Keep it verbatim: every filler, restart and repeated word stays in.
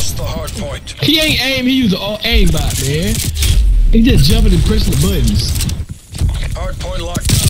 lost the hard point. He ain't aim, he used an aimbot, man. He just jumping and pressing the buttons. Hard point locked.